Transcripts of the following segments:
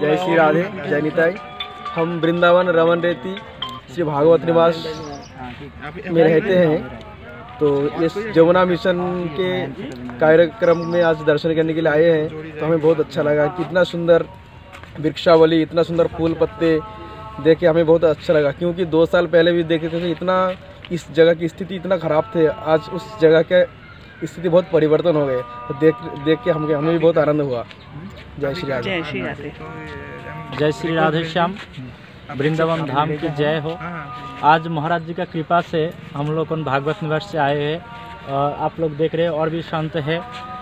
जय श्री राधे, जय निताई। हम वृंदावन रमन रेती श्री भागवत निवास में रहते हैं। तो इस जमुना मिशन के कार्यक्रम में आज दर्शन करने के लिए आए हैं, तो हमें बहुत अच्छा लगा। कितना सुंदर वृक्षावली, इतना सुंदर फूल पत्ते देख के हमें बहुत अच्छा लगा। क्योंकि 2 साल पहले भी देखे थे, इतना इस जगह की स्थिति इतना ख़राब थे। आज उस जगह के स्थिति बहुत परिवर्तन हो गए। तो देख के हमें भी बहुत आनंद हुआ। जय श्री राधे। जय श्री राधे। जय श्री राधे श्याम। वृंदावन धाम की जय हो। आज महाराज जी का कृपा से हम लोग भागवत निवास से आए हैं। आप लोग देख रहे हैं और भी शांत है।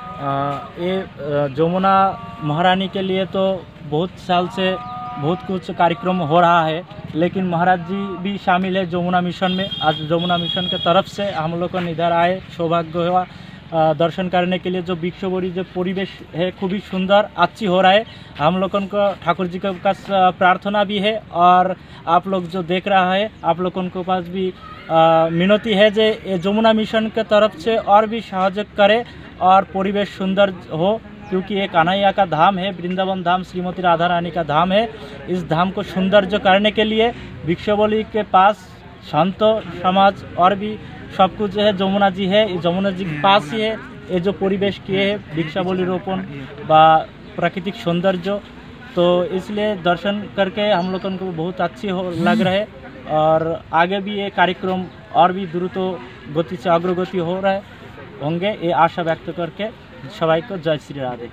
ये जमुना महारानी के लिए तो बहुत साल से बहुत कुछ कार्यक्रम हो रहा है, लेकिन महाराज जी भी शामिल है जमुना मिशन में। आज जमुना मिशन के तरफ से हम लोग इधर आए, सौभाग्य हुआ दर्शन करने के लिए। जो वृक्षोवरी जो परिवेश है खूब ही सुंदर अच्छी हो रहा है। हम लोगों को ठाकुर जी के पास प्रार्थना भी है, और आप लोग जो देख रहा है आप लोगों के पास भी मिनती है जे ये जमुना मिशन के तरफ से और भी सहयोग करे और परिवेश सुंदर हो। क्योंकि ये कन्हैया का धाम है, वृंदावन धाम श्रीमती राधा रानी का धाम है। इस धाम को सौंदर्य करने के लिए वृक्षोवली के पास संत समाज और भी सब कुछ है। जमुना जी है, जमुना जी के पास ही है ये जो परिवेश किए है वृक्षावली रोपण व प्राकृतिक सौंदर्य। तो इसलिए दर्शन करके हम लोगों को बहुत अच्छी लग रहा है, और आगे भी ये कार्यक्रम और भी द्रुत गति से अग्रगति हो रहे होंगे, ये आशा व्यक्त करके सबाई को जय श्री राधे।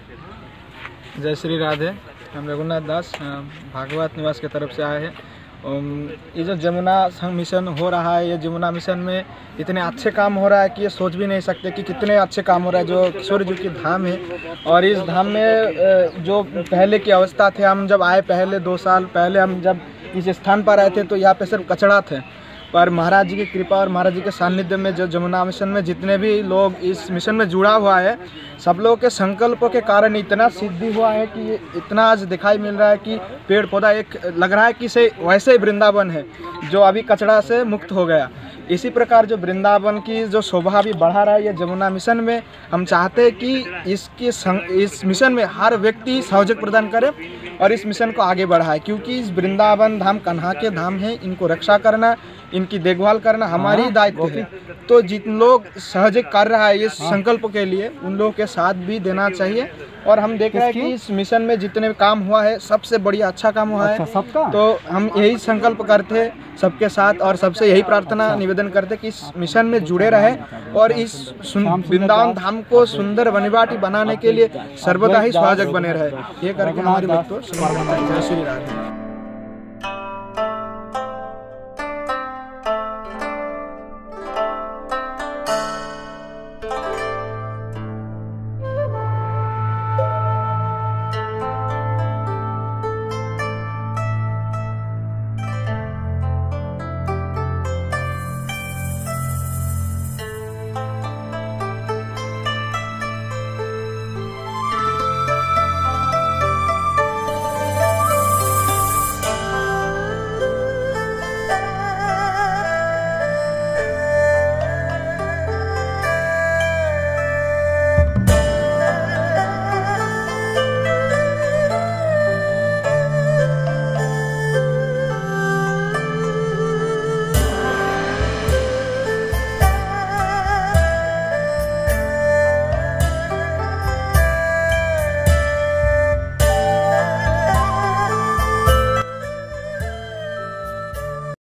जय श्री राधे। हम रघुनाथ दास भागवत निवास की तरफ से आए हैं। ये जो जमुना मिशन हो रहा है, ये जमुना मिशन में इतने अच्छे काम हो रहा है कि ये सोच भी नहीं सकते कि कितने अच्छे काम हो रहा है। जो किशोर जी की धाम है, और इस धाम में जो पहले की अवस्था थे, हम जब आए पहले 2 साल पहले हम जब इस स्थान पर आए थे तो यहाँ पे सिर्फ कचड़ा थे। पर महाराज जी की कृपा और महाराज जी के सानिध्य में जो जमुना मिशन में जितने भी लोग इस मिशन में जुड़ा हुआ है, सब लोगों के संकल्पों के कारण इतना सिद्धि हुआ है कि ये इतना आज दिखाई मिल रहा है कि पेड़ पौधा एक लग रहा है कि से वैसे ही वृंदावन है जो अभी कचड़ा से मुक्त हो गया। इसी प्रकार जो वृंदावन की जो शोभा भी बढ़ा रहा है ये जमुना मिशन में। हम चाहते हैं कि इस मिशन में हर व्यक्ति सहयोग प्रदान करे और इस मिशन को आगे बढ़ाए। क्योंकि इस वृंदावन धाम कन्हा के धाम है, इनको रक्षा करना, इनकी देखभाल करना हमारी दायित्व है। तो जिन लोग सहयोग कर रहा है इस संकल्प के लिए, उन लोगों के साथ भी देना चाहिए। और हम देख रहे हैं कि इस मिशन में जितने काम हुआ है सबसे बढ़िया अच्छा काम हुआ है। तो हम यही संकल्प करते सबके साथ और सबसे यही प्रार्थना निवेदन करते कि इस मिशन में जुड़े रहे और इस वृंदावन धाम को सुंदर वनिवाटी बनाने के लिए सर्वदा ही सहयोग बने रहे। ये करके हमारी वक्तव्य। जय श्री राधे।